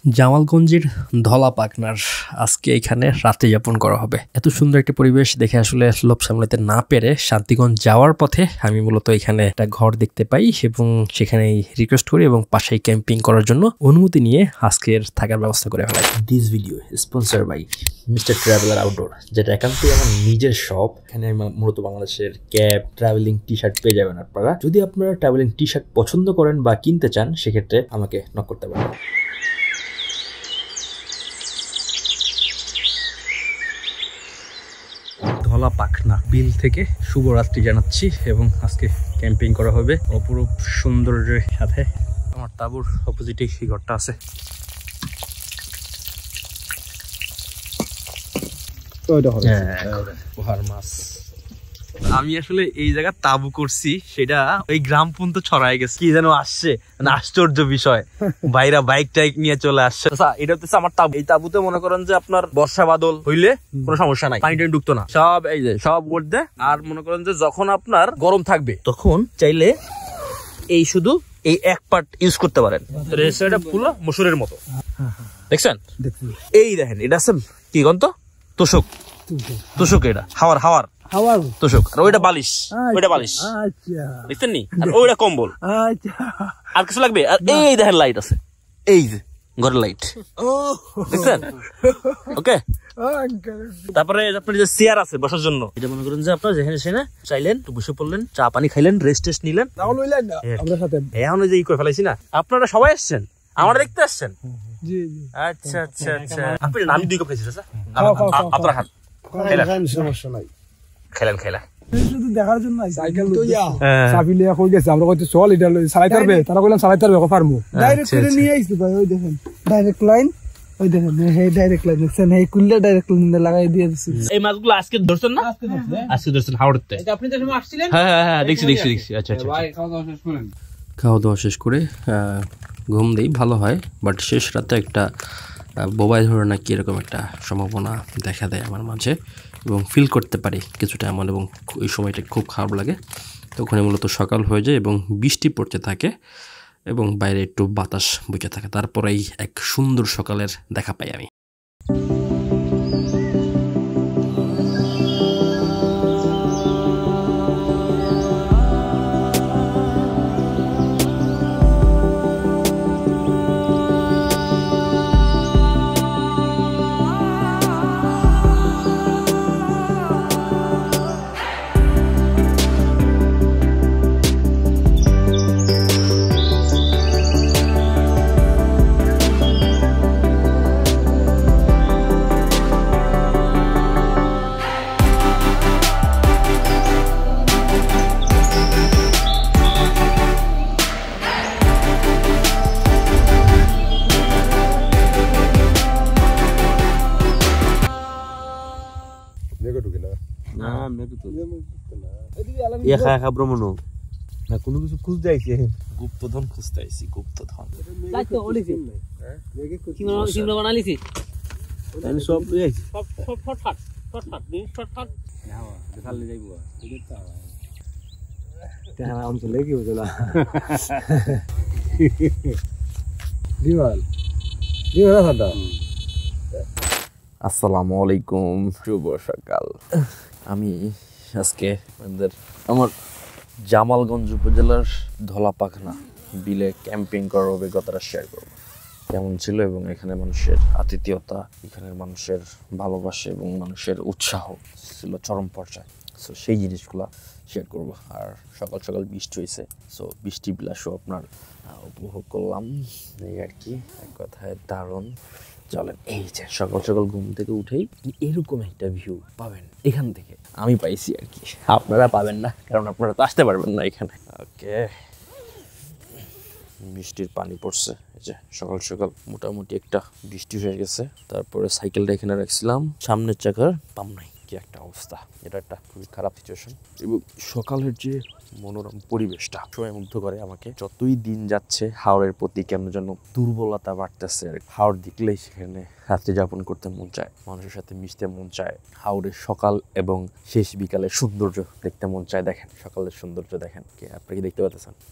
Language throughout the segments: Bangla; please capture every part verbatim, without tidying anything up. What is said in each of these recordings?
জামালগঞ্জের ধলা পাখনার আজকে এখানে রাতে যাপন করা হবে। এত সুন্দর একটা পরিবেশ দেখে আসলে লোভ সামলাতে না পেরে শান্তিগঞ্জ যাওয়ার পথে আমি মূলত এখানে একটা ঘর দেখতে পাই এবং সেখানেই রিকোয়েস্ট করি এবং পাশেই ক্যাম্পিং করার জন্য অনুমতি নিয়ে আজকের থাকার ব্যবস্থা করে ফেলাই। This video sponsor by Mister Traveller Outdoor, যেটা একান্তই আমার নিজের শপ। এখানে মূলত বাংলাদেশের ক্যাব, ট্রাভেলিং টি শার্ট পেয়ে যাবেন আপনারা। যদি আপনারা ট্রাভেলিং টি শার্ট পছন্দ করেন বা কিনতে চান, সেক্ষেত্রে আমাকে নক করতে পারেন। ধলা পাখনা বিল থেকে শুভরাত্রি জানাচ্ছি এবং আজকে ক্যাম্পিং করা হবে অপরূপ সৌন্দর্যের সাথে। আমার তাঁবুর অপোজিটে সেই ঘরটা আছে। মাছ আমি আসলে এই জায়গা তাবু করছি, সেটা ওই গ্রাম পর্যন্ত ছড়াই গেছে। কি যেন আসছে, মানে আশ্চর্য বিষয়, বাইরা বাইক টাইক নিয়ে চলে আসছে। এটা হচ্ছে আমার তাবু। এই তাবুতে মনে করেন যে আপনার বর্ষা বাদল হইলে কোনো সমস্যা নাই, পানি টানি ঢুকতো না, সব এই যে সব ওর দেয়। আর মনে করেন যে যখন আপনার গরম থাকবে তখন চাইলে এই শুধু এই এক পার্ট ইউজ করতে পারেন। রেস্টটা পুরো মসুরের মতো, দেখছেন? এই দেখেন, এটা আছে কি গন্ত তোষক, তোষক এটা হাওয়ার হাওয়ার হাওয়ার তোষক, আর ওইটা বালিশ, ওইটা বালিশ দেখছেন নি, আর ওইটা কম্বল। আর কিছু লাগবে? আর এই দেখেন লাইট আছে, এই যে ঘরের লাইট, দেখছেন? ওকে, তারপরে আপনার যে চেয়ার আছে বসার জন্য, এটা মনে করেন যে আপনার যেখানে সেখানে চাইলেন বসে পড়লেন, চা পানি খাইলেন, রেস্ট টেস্ট নিলেন। এখন যে ই করে ফেলাইছি না, আপনারা সবাই আসছেন, আমার দেখতে আসছেন। আচ্ছা আচ্ছা আচ্ছা, আপনি আমি দুই কাপ খাইছি স্যার, আপনারা খান, সমস্যা নাই, খেলেন খেলা শুধু দেখার জন্য। সাইকেল তো ইয়া চাবিলে কই গেছে, আমরা কইতে চল এটা চালাইতে পারবে, তারা কইলাম চালাইতে পারবে, পারমু। ডাইরেক্ট করে নিয়ে আইছি ভাই, ওই দেখেন ডাইরেক্ট লাইন, ওই দেখেন এই ডাইরেক্ট লাইন দেখছেন, এই কুলটা ডাইরেক্ট লাইনে লাগাই দিয়ে দিছি। এই মাছগুলো আজকে ধরছেন না? আজকে ধরছেন, আজকে ধরছেন হাওড়তে। এটা আপনি যে সময় আসছিলেন? হ্যাঁ হ্যাঁ হ্যাঁ, দেখছি দেখছি দেখছি। আচ্ছা আচ্ছা, ভাই খাওয়া দাওয়া শেষ করেন? খাওয়া দাওয়া শেষ করে ঘুম দেই, ভালো হয়। বাট শেষ রাতে একটা বোবাই ধরে নাকি এরকম একটা সম্ভাবনা দেখা দেয় আমার মাঝে, এবং ফিল করতে পারি কিছুটা এমন, এবং ওই সময়টা খুব খারাপ লাগে। তখনই মূলত সকাল হয়ে যায় এবং বৃষ্টি পড়তে থাকে এবং বাইরে একটু বাতাস বইতে থাকে। তারপরেই এক সুন্দর সকালের দেখা পাই আমি। কোনো কিছু খুঁজতে আইছি, গুপ্তধন খুঁজতে আইছি, গুপ্তধন সব আসসালামু আলাইকুম, শুভ সকাল। আমি আজকে আমাদের আমার জামালগঞ্জ উপজেলার ধলা পাখনা বিলে ক্যাম্পিং করার অভিজ্ঞতাটা শেয়ার করব। কেমন ছিল এবং এখানে মানুষের আতিথেয়তা, এখানের মানুষের ভালোবাসা এবং মানুষের উৎসাহ ছিল চরম পর্যায়ে। সো সেই জিনিসগুলো শেয়ার করব। আর সকাল সকাল বৃষ্টি হয়েছে, সো বৃষ্টি বিলাসও আপনার উপভোগ করলাম, এই আর কি। এক কথায় দারুণ। চলেন, এই যে সকাল সকাল ঘুম থেকে উঠেই এরকম একটা ভিউ পাবেন এখান থেকে, আমি পাইছি আর কি। আপনারা পাবেন না, কারণ আপনারা তো আসতে পারবেন না এখানে। ওকে, বৃষ্টির পানি পড়ছে, এই যে সকাল সকাল মোটামুটি একটা বৃষ্টি হয়ে গেছে। তারপরে সাইকেলটা এখানে রাখছিলাম, সামনের চাকার পাম নাই, কি একটা অবস্থা। এটা একটা খুবই খারাপ সিচুয়েশন। এবং সকালের যে মনোরম পরিবেশটা সময় মুগ্ধ করে আমাকে। যতই দিন যাচ্ছে হাওড়ের প্রতি কেমন যেন দুর্বলতা বাড়তেছে। হাওড় দেখলেই সেখানে রাত্রি যাপন করতে মন চায়, মানুষের সাথে মিশতে মন চায়, হাওড়ের সকাল এবং শেষ বিকালের সৌন্দর্য দেখতে মন চায়। দেখেন সকালের সৌন্দর্য দেখেন, কি আপনি কি দেখতে পাচ্ছেন? মানে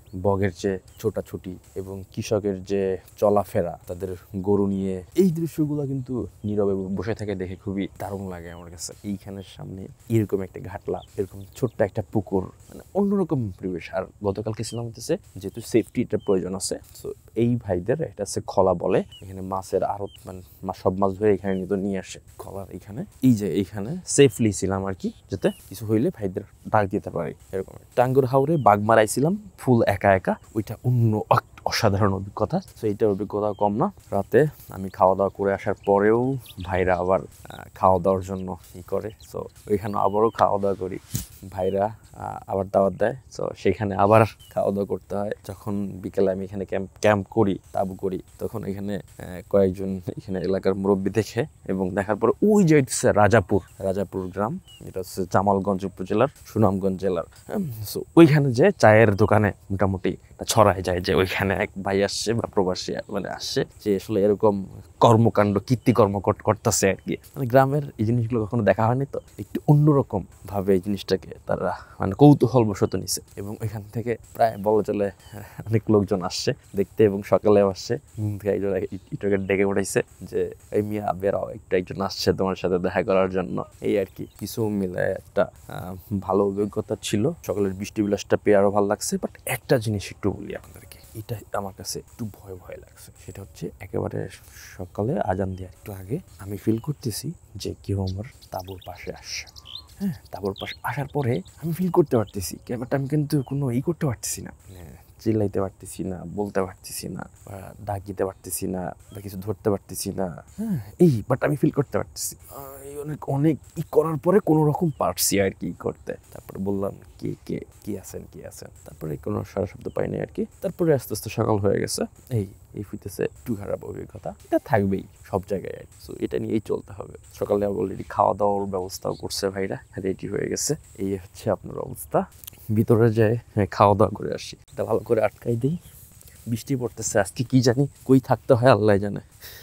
বগের যে ছোটাছুটি এবং কৃষকের যে চলাফেরা, তাদের গরু নিয়ে, এই দৃশ্যগুলো কিন্তু নীরবে বসে থেকে দেখে খুবই দারুণ লাগে আমার কাছে। এইখানের সামনে এরকম একটা ঘাটলা, এরকম ছোট্ট একটা পুকুর, মানে অন্যরকম পরিবেশ। আর গতকালকে ছিলাম হতেছে যেহেতু সেফটিটা প্রয়োজন আছে, তো এই ভাইদের এটা হচ্ছে খলা বলে, এখানে মাছের আড়ত, মানে সব মাছ ধরে এখানে নিয়ে আসে খলার এখানে। এই যে এইখানে সেফলি ছিলাম আর কি, যাতে কিছু হইলে ভাইদের ডাক দিতে পারি এরকম। টাঙ্গুর হাওরে বাঘ মারাইছিলাম ফুল একা একা, ওইটা অন্য অসাধারণ অভিজ্ঞতা। তো এইটার অভিজ্ঞতা কম না। রাতে আমি খাওয়া দাওয়া করে আসার পরেও ভাইরা আবার খাওয়া দাওয়ার জন্য ই করে, তো ওইখানে আবারও খাওয়া দাওয়া করি, ভাইরা আবার দাওয়াত দেয়, তো সেখানে আবার খাওয়া দাওয়া করতে হয়। যখন বিকেলে আমি এখানে ক্যাম্প ক্যাম্প করি, তাবু করি, তখন এখানে কয়েকজন এখানে এলাকার মুরব্বী দেখে এবং দেখার পরে ওই যে হচ্ছে রাজাপুর রাজাপুর গ্রাম, এটা হচ্ছে জামালগঞ্জ উপজেলার সুনামগঞ্জ জেলার। সো ওইখানে যে চায়ের দোকানে মোটামুটি ছড়ায় যায় যে ওইখানে এক ভাই আসছে বা প্রবাসী মানে আসছে, যে আসলে এরকম কর্মকাণ্ড কীর্তিকর্ম করতেছে আর কি। মানে গ্রামের এই জিনিসগুলো কখনো দেখা হয়নি, তো একটু অন্যরকম ভাবে এই জিনিসটাকে তারা মানে কৌতূহল বশত নিছে। এবং ওইখান থেকে প্রায় বলা চলে অনেক লোকজন আসছে দেখতে, এবং সকালে আসছে ঘুম থেকে একজন ইটাকে ডেকে উঠাইছে যে এই মিয়া বেরাও, একটা একজন আসছে তোমার সাথে দেখা করার জন্য, এই আর কি। কিছু মিলে একটা ভালো অভিজ্ঞতা ছিল। সকালের বৃষ্টি বিলাসটা পেয়ে আরো ভালো লাগছে। বাট একটা জিনিস একটু বলি আপনাদেরকে, এটা আমার কাছে একটু ভয় ভয় লাগছে। সেটা হচ্ছে একেবারে সকালে আজান দেওয়ার একটু আগে আমি ফিল করতেছি যে কেউ আমার তাঁবুর পাশে আসছে। হ্যাঁ, তাঁবুর পাশে আসার পরে আমি ফিল করতে পারতেছি, ব্যাপারটা আমি কিন্তু কোনো ই করতে পারতেছি না, চিল্লাইতে পারতেছি না, বলতে পারতেছি না, বা ডাক দিতে পারতেছি না, বা কিছু ধরতে পারতেছি না। হ্যাঁ, এই বাট আমি ফিল করতে পারতেছি। অনেক অনেক ই করার পরে কোনো রকম পারছি আর কি করতে। তারপরে বললাম কে কে কি আছেন কি আছেন তারপরে কোনো সারা শব্দ পাইনি আর কি। তারপরে আস্তে আস্তে সকাল হয়ে গেছে। এই এই হইতেছে একটু খারাপ অভিজ্ঞতা, এটা থাকবেই সব জায়গায়। সো এটা নিয়েই চলতে হবে। সকালে অলরেডি খাওয়া দাওয়ার ব্যবস্থাও করছে ভাইরা, রেডি হয়ে গেছে। এই হচ্ছে আপনার অবস্থা। ভিতরে যায় খাওয়া দাওয়া করে আসি, এটা ভালো করে আটকাই দিই। বৃষ্টি পড়তেছে আজকে, কি জানি কই থাকতে হয় আল্লাহ জানে।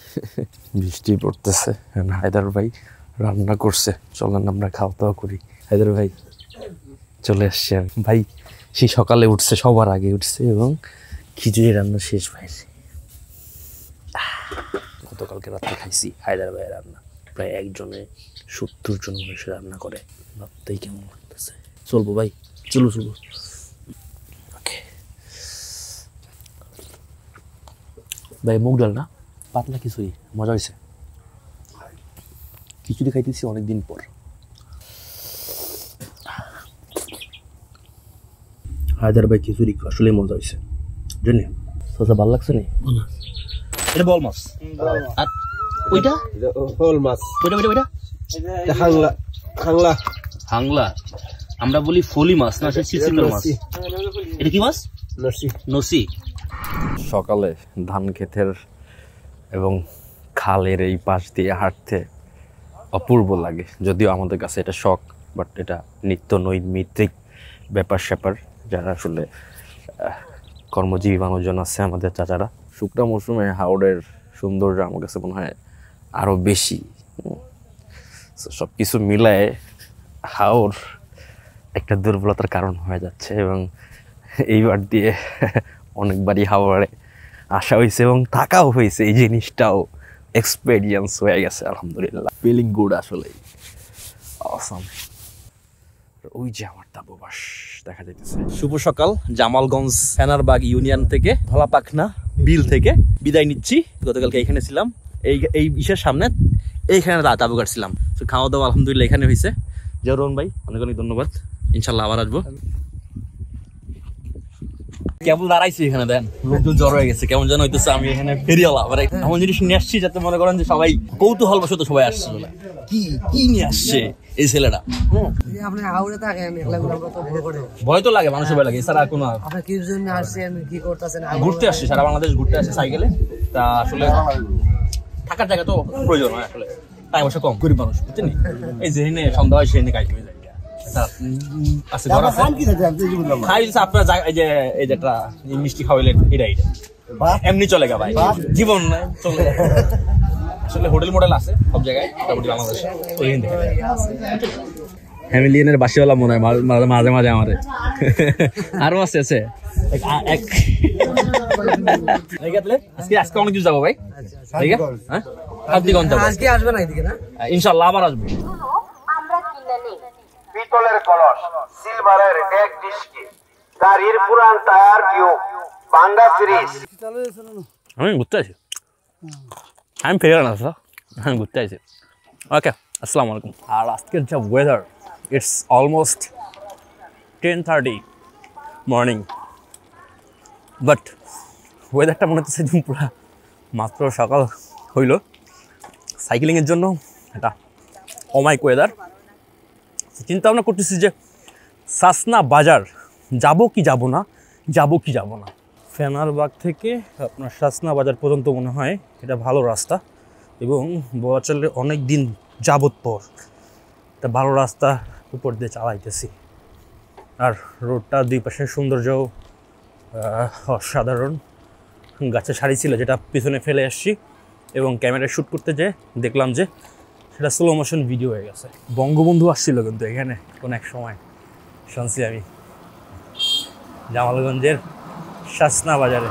বৃষ্টি পড়তেছে, হায়দার ভাই রান্না করছে, চলেন আমরা খাওয়া দাওয়া করি। হায়দার ভাই চলে আসছে ভাই, সেই সকালে উঠছে, সবার আগে উঠছে এবং খিচুড়ি রান্না শেষ পাইছে। গতকালকে রাত্রে খাইছি হায়দার ভাইয়ের রান্না, প্রায় একজনে সত্তর জন মানুষের রান্না করে, ভাবতেই কেমন লাগতেছে। চলবো ভাই, চলো চলো। ওকে ভাই, মুগ ডাল না পাতলা খিচুড়ি, মজা হয়েছে। খিচুড়ি খাইতেছি অনেকদিন পর। হায়দার ভাই খিচুড়ি আসলে মজা হয়েছে, জানি সোসা ভালো লাগছে নি। এটা বল মাছ, আর ওইটা হোল মাছ, ওইটা ওইটা ওইটা হাংলা হাংলা হাংলা আমরা বলি ফলি মাছ না, সে চিচিঙ্গার মাছ। এটা কি মাছ? নসি। নসি। সকালে ধান ক্ষেতের এবং খালের এই পাশ দিয়ে হাঁটতে অপূর্ব লাগে, যদিও আমাদের কাছে এটা শখ, বাট এটা নিত্য নৈমিত্তিক ব্যাপার স্যাপার। যারা আসলে কর্মজীবী মানুষজন আছে আমাদের চাচারা, শুকনা মৌসুমে হাওড়ের সৌন্দর্য আমার কাছে মনে হয় আরও বেশি। সব কিছু মিলায় হাওড় একটা দুর্বলতার কারণ হয়ে যাচ্ছে, এবং এইবার দিয়ে অনেকবারই হাওড়ে আসা হয়েছে এবং থাকাও হয়েছে। এই জিনিসটাও এক্সপেরিয়েন্স হয়ে গেছে, আলহামদুলিল্লাহ। ফিলিং গুড আসলে। অসাম। ওই যে আমার তাবুবাস দেখা যাইতেছে। শুভ সকাল। জামালগঞ্জ সেনারবাগ ইউনিয়ন থেকে, ধলাপাখনা বিল থেকে বিদায় নিচ্ছি। গতকালকে এখানে ছিলাম, এই এই ইসের সামনে এইখানে তাবু কাটছিলাম। তো খাওয়া দাওয়া আলহামদুলিল্লাহ এখানে হয়েছে। জরুন ভাই অনেক অনেক ধন্যবাদ, ইনশাল্লাহ আবার আসবো। কেবল দাঁড়াইছি এখানে, দেন লোকজন জড়ো হয়ে গেছে, কেমন যেন হইতেছে আমি এখানে ফেরিওয়ালা। মানে এমন জিনিস নিয়ে আসছি যাতে মনে করেন যে সবাই কৌতূহল বশত সবাই আসছে, কি কি নিয়ে আসছে এই ছেলেটা। ভয় তো লাগে, মানুষের ভয় লাগে, এছাড়া কোনো। ঘুরতে আসছি, সারা বাংলাদেশ ঘুরতে আসছে সাইকেলে। তা আসলে থাকার জায়গা তো প্রয়োজন হয়, আসলে টাকা পয়সা কম, গরিব মানুষ বুঝছেন। এই যে সন্ধ্যা হয় সেখানে কাজ হয়ে যায়। মিষ্টি খাওয়াইলে এটা এটা এমনি চলে গা ভাই, জীবন চলে। আসলে হোটেল মোটেল আছে সব জায়গায় মোটামুটি বাংলাদেশে। হ্যামিলিয়নের বাসিওয়ালা মনে হয় মাঝে মাঝে আমারে। আরো আছে আছে আজকে আজকে অনেক কিছু যাবো ভাই, ঠিক আছে? হ্যাঁ আজকে আসবে না এদিকে না, ইনশাআল্লাহ আবার আসবো। আমরা কিনে নেই পিতলের কলস, সিলভারের ডেক ডিস্কি, গাড়ির পুরান টায়ার টিউব, ভাঙ্গা ফ্রিজ। আমি ঘুরতে আছি, আমি ফিরে না স্যার, আমি ঘুরতে আছি। ওকে, আসসালামু আলাইকুম। আর আজকের যা weather, it's almost ten thirty morning, but ওয়েদারটা মনে হচ্ছে পুরো মাত্র সকাল হইল। সাইকেলিংয়ের জন্য এটা অমাইক ওয়েদার। চিন্তা ভাবনা করতেছি যে সাসনা বাজার যাব কি যাব না, যাব কি যাব না। ফেনারবাগ থেকে আপনার সাসনা বাজার পর্যন্ত মনে হয় এটা ভালো রাস্তা, এবং বলা চলে অনেক দিন যাবত পর একটা ভালো রাস্তা উপর দিয়ে চালাইতেছি। আর রোডটা দুই পাশে সৌন্দর্য অসাধারণ। গাছের সারি ছিল যেটা পিছনে ফেলে আসছি, এবং ক্যামেরায় শ্যুট করতে যেয়ে দেখলাম যে সেটা স্লো মোশন ভিডিও হয়ে গেছে। বঙ্গবন্ধু আসছিল কিন্তু এখানে কোন এক সময়, শুনছি আমি, জামালগঞ্জের সাসনা বাজারে।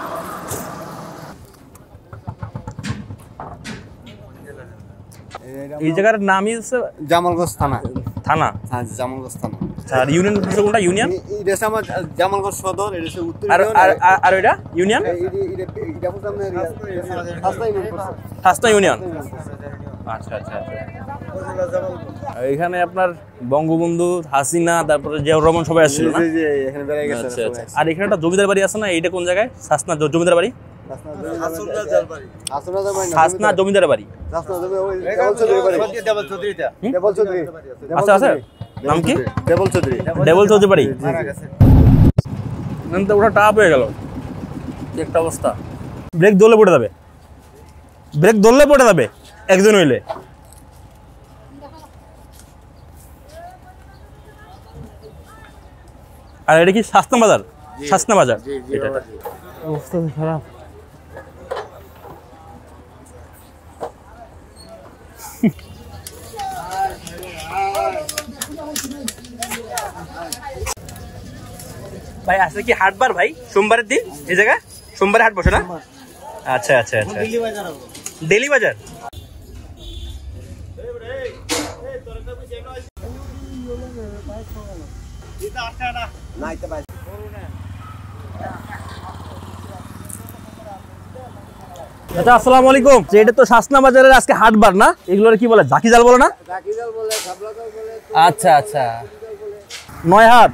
এই জায়গার নামই হচ্ছে জামালগঞ্জ থানা। থানা? হ্যাঁ, জামালগঞ্জ থানা। আর ইউনিয়ন হচ্ছে কোনটা? ইউনিয়ন এটা হচ্ছে আমার জামালগঞ্জ সদর, এটা হচ্ছে উত্তর আর ইউনিয়ন। আর আর এটা ইউনিয়ন? এটা এটা হচ্ছে আপনার রাস্তা ইউনিয়ন করছে। হাসনা ইউনিয়ন। আচ্ছা আচ্ছা আচ্ছা। এখানে আপনার বঙ্গবন্ধু, হাসিনা, তারপরে জিয়াউর রহমান সবাই আসছিল না? জি জি, এখানে বেড়ে গেছে। আচ্ছা আচ্ছা। আর এখানে একটা জমিদার বাড়ি আছে না, এইটা কোন জায়গায়? হাসনা জমিদার বাড়ি? হাসনাদার বাড়ি। হাসনাদার বাড়ি। হাসনা জমিদার বাড়ি। হাসনাদার ওই দেবল চৌধুরী বাড়ি। দেবল চৌধুরী এটা। দেবল চৌধুরী। আচ্ছা আছে। নাম কি? দেবল চৌধুরী। দেবল চৌধুরী বাড়ি। নাম তো ওটা টাপ হয়ে গেল, কি একটা অবস্থা। ব্রেক ধরলে পড়ে যাবে, ব্রেক ধরলে পড়ে যাবে একজন হইলে। আর এটা কি সাসনা বাজার? সাসনা বাজার এটা। অবস্থা খারাপ। ভাই আজকে কি হাটবার ভাই? সোমবারের দিন এই জায়গা সোমবারে হাট বসে না? আচ্ছা আচ্ছা আচ্ছা, ডেলি বাজার। আচ্ছা, আসসালামু আলাইকুম। এটা তো সাসনা বাজারের আজকে হাটবার না? এগুলোর কি বলে, ঝাঁকি জাল বলে না? ঝাঁকি জাল বলে, শাপলা জাল বলে। আচ্ছা আচ্ছা। নয় হাট।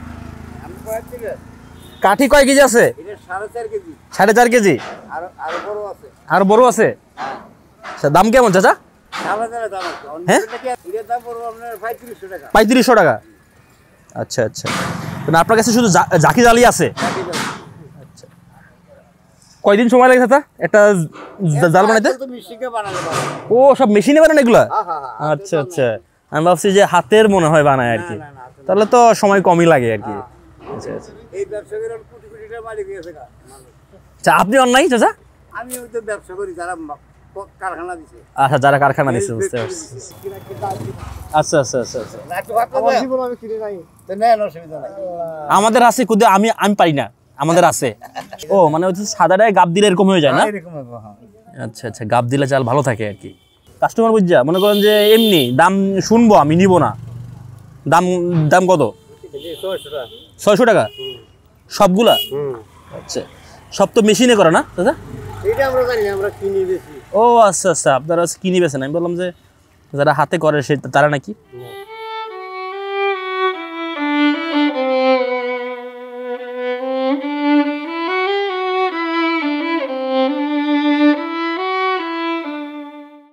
কাঠি কয় কেজি আছে? এটা সাড়ে চার কেজি। সাড়ে চার কেজি। আর আর বড় আছে। আর বড় আছে? আচ্ছা, দাম কেমন চাচা? সাবাজারের দাম আছে। হ্যাঁ, এটার দাম পড়বে আপনার পঁয়ত্রিশশো টাকা। পঁয়ত্রিশশো টাকা। আচ্ছা আচ্ছা। মানে আপনার কাছে শুধু ঝাঁকি জালই আছে? আচ্ছা। কয়দিন সময় লাগে চাচা একটা জাল বানাইতে? ও, সব মেশিনে বানান এগুলা? আচ্ছা আচ্ছা। আমি ভাবছি যে হাতের মনে হয় বানায় আর কি, তাহলে তো সময় কমই লাগে আর কি। আচ্ছা আচ্ছা। এই ব্যবসায়ীর কোটি কোটি টাকা মালিক হয়েছে। আচ্ছা, আপনি অনলাইন চাচা? আমি ওই তো ব্যবসা করি, যারা কারখানা দিছে। আচ্ছা, যারা কারখানা দিছে, বুঝতে পারছি। আচ্ছা আচ্ছা আচ্ছা আচ্ছা। আমাদের আছে, কিন্তু আমি আমি পারি না, আমাদের আছে। ও মানে হচ্ছে সাদাটায় গাব দিলে এরকম হয়ে যায় না? আচ্ছা আচ্ছা, গাব দিলে চাল ভালো থাকে আর কি। কাস্টমার বুঝা মনে করেন যে এমনি দাম শুনবো, আমি নিব না। দাম দাম কত? ছয়শো টাকা সবগুলা? আচ্ছা, সব তো মেশিনে করা না দাদা? এটা আমরা জানি না, আমরা কিনি বেশি। ও আচ্ছা আচ্ছা, আপনারা কিনি বেছেন। আমি বললাম যে যারা হাতে করে সে তারা নাকি।